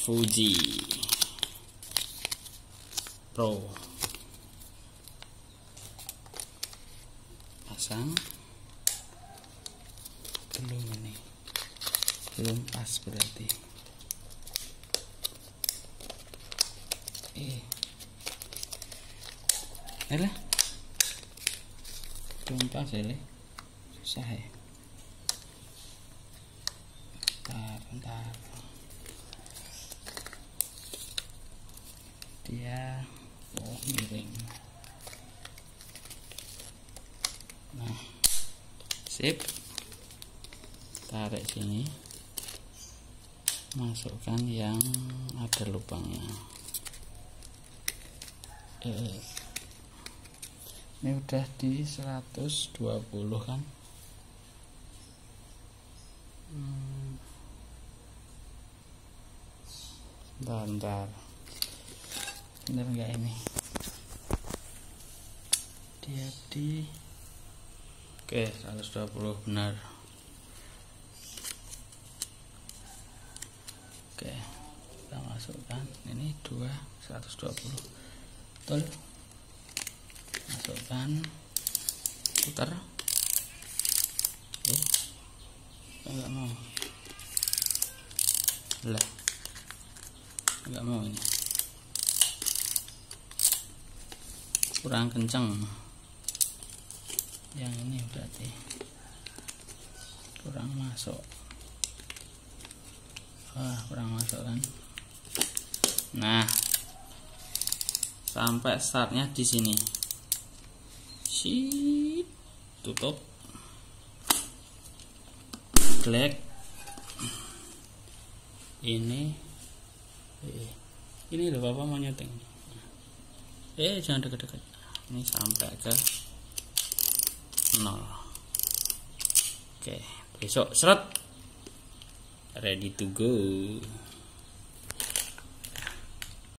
Fuji Pro. Pasang. Belum ini. Belum pas berarti. Alah. Belum pas ya, susah ya. Bentar. Dia miring. Nah, sip. Tarik sini. Masukkan yang ada lubangnya. Ini udah di 120 kan. Bentar. Bener nggak ini? Dia di 120 benar. Kita masukkan ini 120 betul. Masukkan, putar. Enggak mau. Lah. Enggak mau ini. Kurang kencang. Yang ini berarti kurang masuk. Kurang masuk kan. Nah, sampai startnya di sini. Tutup. Black. Ini loh, Bapak mau nyeting. Jangan deket-deket. Ini sampai ke 0. Oke, besok seret. Ready to go.